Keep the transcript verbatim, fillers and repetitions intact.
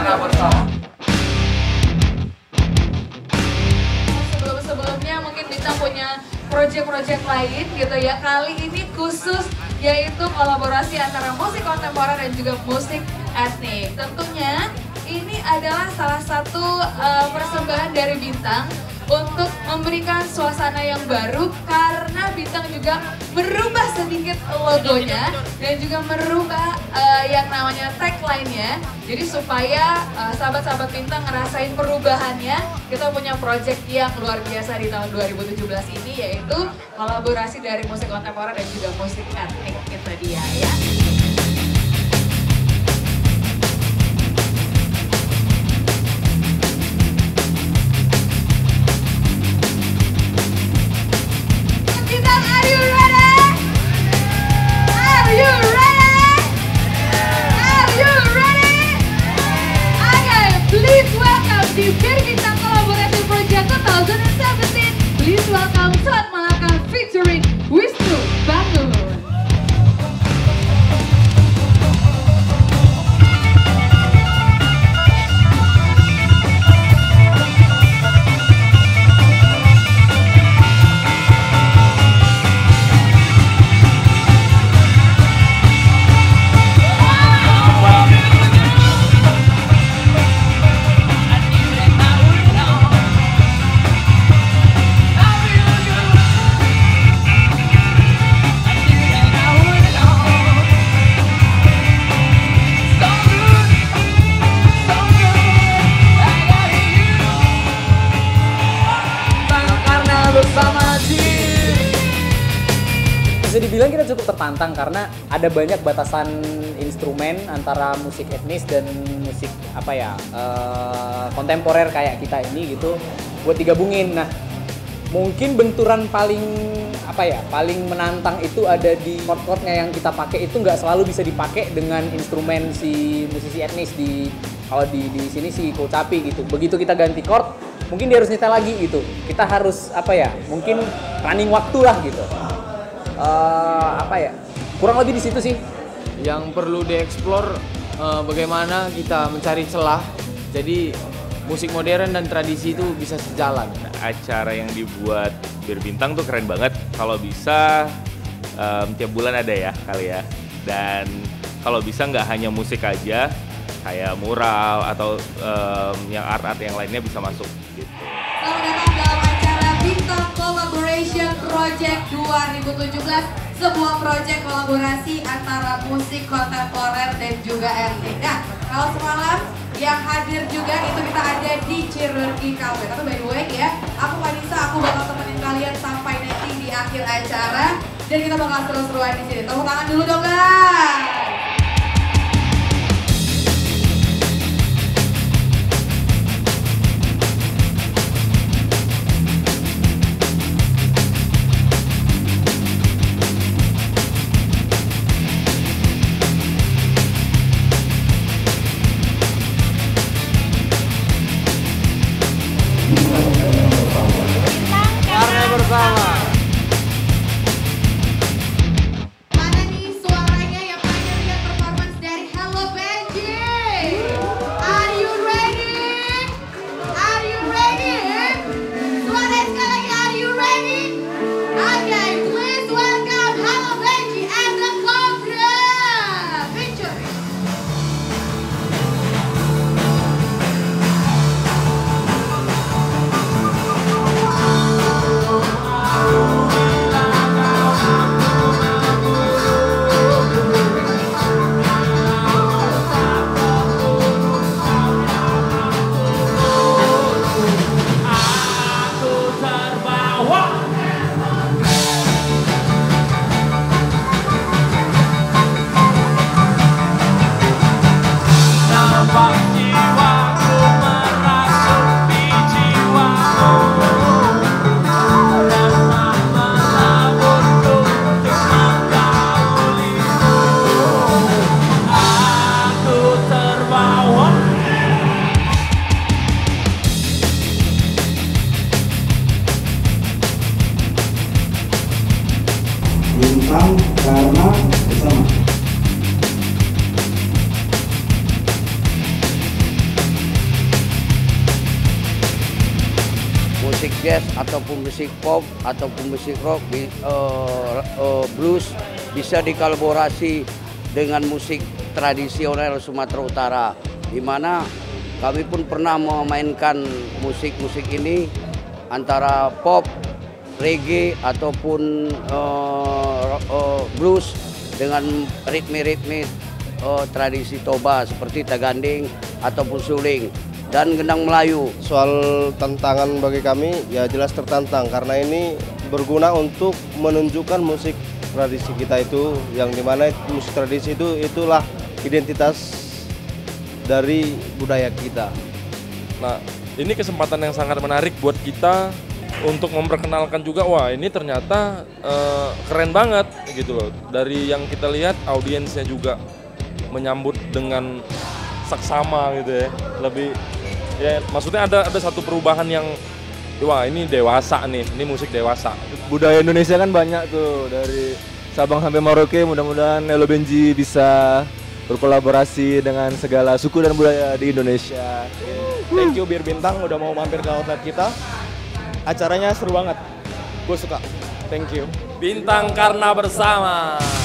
Karena bersama. Sebelum-sebelumnya mungkin Bintang punya project-project lain gitu ya. Kali ini khusus yaitu kolaborasi antara musik kontemporer dan juga musik etnik. Tentunya ini adalah salah satu uh, persembahan dari Bintang untuk memberikan suasana yang baru karena Bintang juga merubah sedikit logonya dan juga merubah uh, yang namanya tagline-nya. Jadi supaya uh, sahabat-sahabat Bintang ngerasain perubahannya, kita punya project yang luar biasa di tahun dua ribu tujuh belas ini yaitu kolaborasi dari musik kontemporer dan juga musik etnik. Itu dia ya. Di Birbintang Collaborative Project dua ribu tujuh belas, please welcome Selat Malaka featuring Wisnu Bangun. Bisa dibilang kita cukup tertantang karena ada banyak batasan instrumen antara musik etnis dan musik apa ya uh, kontemporer kayak kita ini gitu buat digabungin. Nah mungkin benturan paling apa ya paling menantang itu ada di chord-chordnya yang kita pakai itu nggak selalu bisa dipakai dengan instrumen si musisi etnis di kalau di di sini si Kocapi gitu. Begitu kita ganti chord mungkin dia harus nyetel lagi gitu. Kita harus apa ya mungkin running waktu lah gitu. Uh, apa ya kurang lebih di situ sih Yang perlu dieksplor uh, bagaimana kita mencari celah jadi musik modern dan tradisi itu bisa sejalan. Acara yang dibuat Birbintang tuh keren banget. Kalau bisa um, tiap bulan ada ya kali ya. Dan kalau bisa nggak hanya musik aja, kayak mural atau um, yang art-art yang lainnya bisa masuk gitu. Selamat datang dalam acara Bintang Collaboration Project dua ribu tujuh belas, sebuah project kolaborasi antara musik kontemporer dan juga etnik. Nah, kalau semalam yang hadir juga itu kita ada di Cirurgi Cafe. Tapi by the way ya, aku Vanessa, aku bakal temenin kalian sampai nanti di akhir acara dan kita bakal seru-seruan di sini. Tepuk tangan dulu dong guys. Karena bersama. Mana nih suaranya yang paling musik jazz ataupun musik pop ataupun musik rock, uh, uh, blues bisa dikolaborasi dengan musik tradisional Sumatera Utara, di mana kami pun pernah memainkan musik-musik ini antara pop, reggae ataupun uh, uh, blues dengan ritme-ritme uh, tradisi Toba seperti taganding ataupun suling dan gendang Melayu. Soal tantangan bagi kami ya jelas tertantang karena ini berguna untuk menunjukkan musik tradisi kita itu, yang dimana musik tradisi itu itulah identitas dari budaya kita. Nah, ini kesempatan yang sangat menarik buat kita untuk memperkenalkan juga, wah ini ternyata uh, keren banget gitu loh. Dari yang kita lihat audiensnya juga menyambut dengan saksama gitu ya, lebih ya maksudnya ada ada satu perubahan yang wah ini dewasa nih, ini musik dewasa. Budaya Indonesia kan banyak tuh, dari Sabang sampai Merauke. Mudah-mudahan Nelo Benji bisa berkolaborasi dengan segala suku dan budaya di Indonesia. Thank you Bir Bintang udah mau mampir ke outlet kita. Acaranya seru banget, gue suka. Thank you. Bintang karena bersama.